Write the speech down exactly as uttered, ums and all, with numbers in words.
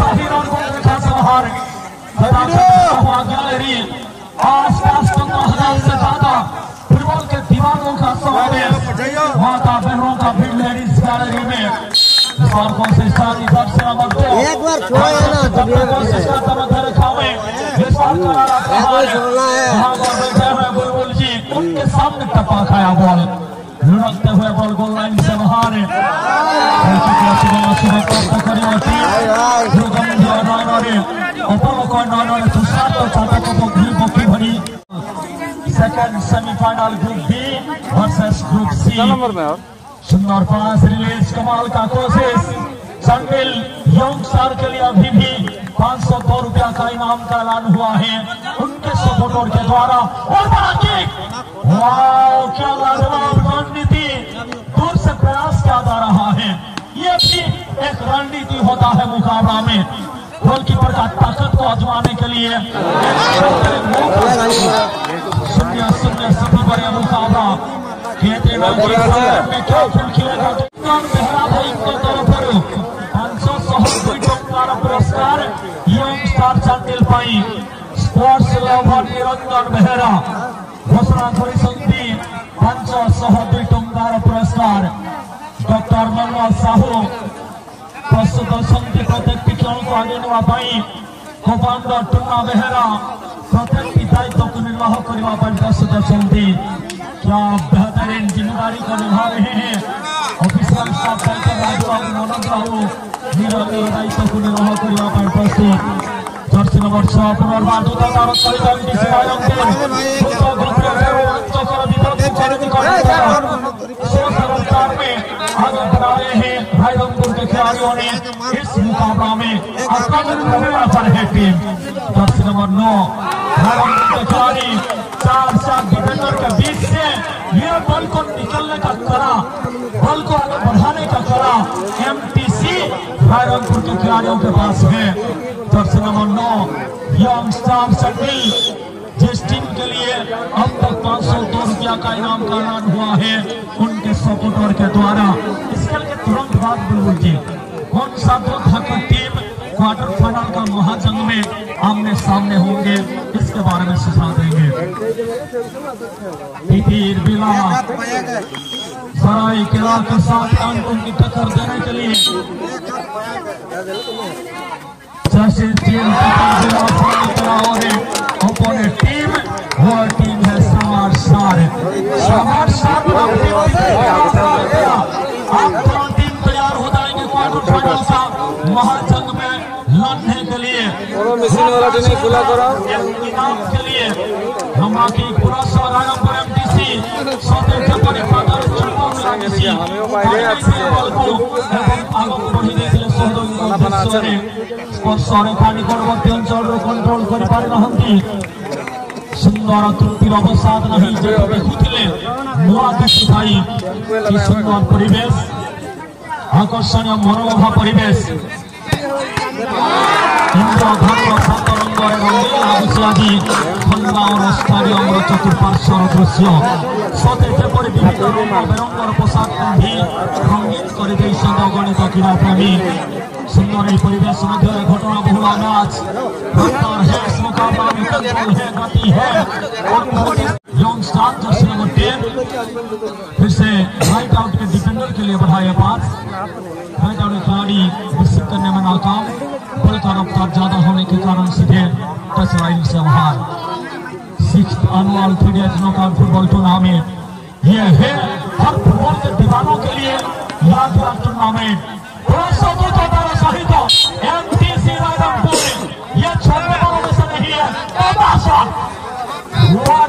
शाही रनपुर खास बाहर गैलरी आसपास पंद्रह हजार से ज्यादा फुटबॉल के दीवानों का समावेश माता बहनों का भीड़ लेडीज गैलरी में इस बार कोशिश जारी दर्शक नंबर दो एक बार छोड़े ना तो भी कोशिश करता मैं रखा हुए इस बार करारा वहां पर बैठे हुए बुलबुल जी उनके सामने टप्पा खाया बॉल लुढ़कते हुए बॉल गोल लाइन से बाहर second semifinal group B versus group C सुंदर पास रिलीज कमाल का कोशिश चंडिल यंग स्टार के लिए अभी भी पाँच सौ दो रुपया का इनाम का ऐलान हुआ है उनके सपोर्टर के द्वारा और बड़ा किक वाओ क्या लाजवाब रणनीति दूर से प्रयास किया जा रहा है ये भी एक रणनीति होता है मुकाबला में गोलकीपर का ताकत को आजमाने के लिए शून्य शून्य सभी बड़े मुकाबला खेलते में क्या खेल खेलेगा बेहरा भाई के तरफ पाँच सौ सौ टंकार पुरस्कार यंग स्टार चंडिल पाई स्पोर्ट्स लवर निरंजन बेहरा घोषणा कर पाँच सौ सौ टंकार पुरस्कार डॉक्टर मनोज साहू प्रस्तुत संति प्रत्येक खेल को आगे नाई कमांडर टुन्ना बेहरा प्रत्येक दायित्व को निर्वाह करने प्रस्तुत संति क्या बेहतरीन जिम्मेदारी को निभा रहे हैं ऑफिसर स्टाफ मनोज राहू निरंतर दायित्व को निर्वाह करने प्रस्तुत जर्सी नंबर छह पुनर्बार दूतादार आगे बढ़ा रहे हैं भाई रंगपुर के खिलाड़ियों ने इस मुकाबला में पर है टीम जर्सी नंबर नौ भाई रंगपुर के खिलाड़ी चार चार डिफेंडर के बीच से यह बल को निकलने का करा बल को आगे बढ़ाने का करा एमटीसी भाई रंगपुर के खिलाड़ियों के पास है जर्सी नंबर नौ यंग स्टार चंडिल जिस टीम के लिए अब तक पाँच सौ दो रुपया का इनाम का ऐलान हुआ है उनके सपोर्टर के द्वारा इस खेल के तुरंत बाद बुलबुल जी कौन सा दो धाकड़ टीम क्वार्टर फाइनल का महाजंग में आमने सामने होंगे इसके बारे में सुझाव देंगे सराय किला के साथ अंकों की टक्कर देने के लिए ओपोनेंट टीम वो टीम है समार सार समार सार आप दोनों टीम तैयार हो जाएंगे क्वार्टर फाइनल का महाजंग में लड़ने के लिए इनाम के लिए हम आगे पूरा सौरायपुर एमटीसी सौदे के परिपालन चुनाव मिलासी आगे बढ़ी देखिए सहयोगी सरकार निकटवर्ती अंचल कंट्रोल कर पारि नहंती सुंदर तृप्तिर अवसाद नहीं जो देखुथिले नुआ देखुथाई कि सुंदर परिवेश आकर्षणीय मनोभा परिवेश इंद्रधनुर सतरंग रंगीन आगुची आदि खंडा और स्टेडियम चतुर्पार्श्वर दृश्य सते जेपरि विभिन्न बेरंगर पोशाक पिंधि रंगीन कर अगणित क्रीड़ा प्रेमी सुंदर परिवेश मध्य घटना बहुला मैच है इस मुकाबला में कंट्रोल है गति है young star jersey number ten फिर से राइट आउट के डिफेंडर के लिए बढ़ाया पास राइट आउट खिलाड़ी रिसीव करने में नाकाम बल का रफ्तार ज्यादा होने के कारण सीधे टच लाइन से बाहर sixth annual three days knockout football tournament ये है हर फुटबॉल के दीवानों के लिए यादगार टूर्नामेंट एमटीसी रायरंगपुर ये छोड़ने वालों में से नहीं है